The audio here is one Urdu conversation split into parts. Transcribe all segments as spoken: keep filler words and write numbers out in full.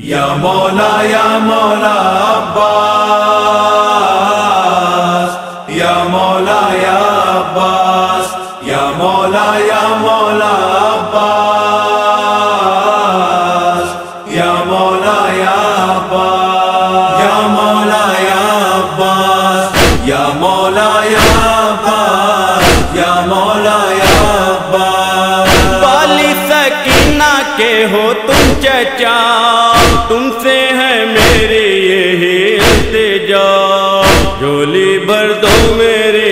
یا مولا یا مولا عباس، یا مولا یا عباس، یا مولا یا مولا عباس، یا مولا یا عباس، یا مولا یا عباس، یا مولا یا عباس، یا مولا یا عباس۔ بالی سکینہ کے ہو تم چچا، تم سے ہے میری یہی التجا، جھولی بھر دو میری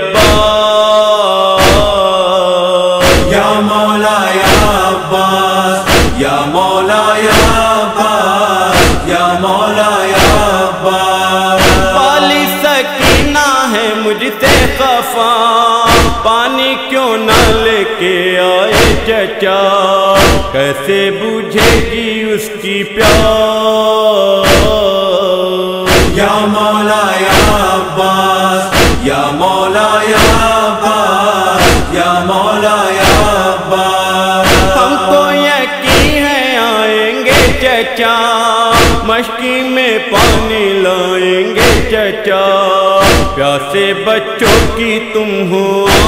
عباس۔ یا مولا یا عباس، یا مولا یا عباس، یا مولا یا عباس۔ بالی سکینہ ہے مجھ سے خفا، پانی کیوں نہ لے کے آئے چچا، کیسے بجھے گی اس کی پیاس۔ یا مولا یا عباس، یا مولا یا عباس، یا مولا یا عباس۔ ہم کو یقین ہے آئیں گے چچا، مشکی میں پانی لائیں گے چچا، پیاسے بچوں کی تم ہو۔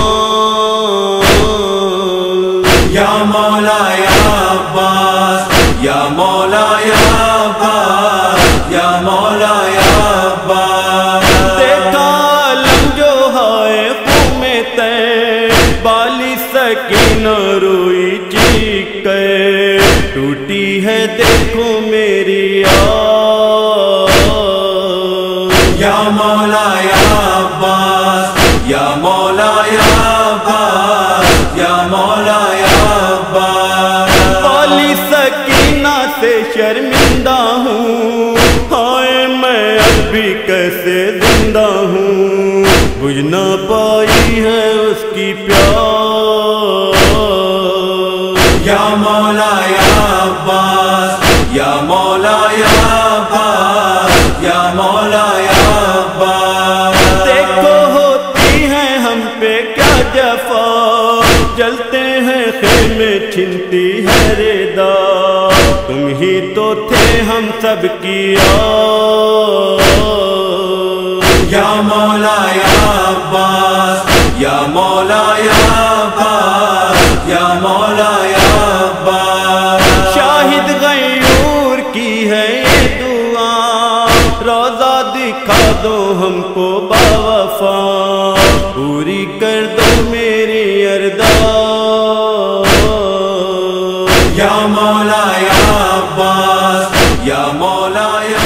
یا مولا یا عباس، یا مولا یا عباس، یا مولا یا عباس۔ دیکھا عالم جو ہائے قوم تے، بالی سکینہ روئی چیخ کے، ٹوٹی ہے دیکھو میری آس۔ یا مولا یا عباس، یا مولا یا عباس، یا مولا یا عباس۔ بالی سکینہ سے شرمندہ ہوں، ہائے میں اب بھی کیسے زندہ ہوں، بجھ نہ پائی ہے اس کی پیاس۔ یا مولا یا عباس، یا مولا یا عباس، یا مولا یا عباس۔ دیکھو ہوتی ہے ہم پہ کیا جفا، جلتے ہیں خیمے چھنتی ہے ردا، تم ہی تو تھے ہم سب کی آس۔ یا مولا یا عباس، یا مولا یا عباس، یا مولا یا عباس۔ شاہد غیور کی ہے یہ دعا، روزہ دکھا دو ہم کو باوفا، پوری کر دو میری ارداس۔ یا مولا یا عباس، یا مولا یا